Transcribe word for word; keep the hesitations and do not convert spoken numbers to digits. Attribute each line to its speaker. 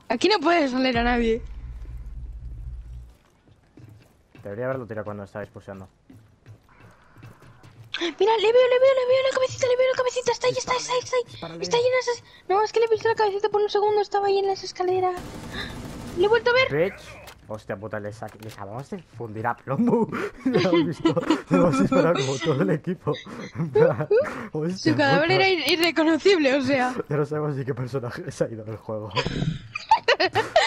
Speaker 1: Aquí no puedes salir a nadie.
Speaker 2: Debería haberlo tirado cuando estaba expulsando.
Speaker 1: Mira, le veo, le veo, le veo la cabecita, le veo la cabecita. Está ahí, está ahí, está ahí, está ahí.
Speaker 2: Dispárale.
Speaker 1: Está ahí en esas... No, es que le he visto la cabecita por un segundo. Estaba ahí en las escaleras. Le he vuelto a ver.
Speaker 2: Bitch. Hostia puta, les, les acabamos de fundir a plomo. ¿No lo has visto? Lo hemos disparado como todo el equipo. Hostia,
Speaker 1: Su cadáver
Speaker 2: puta.
Speaker 1: era ir- irreconocible, o sea.
Speaker 2: Ya no sabemos ni qué personaje se ha ido del juego.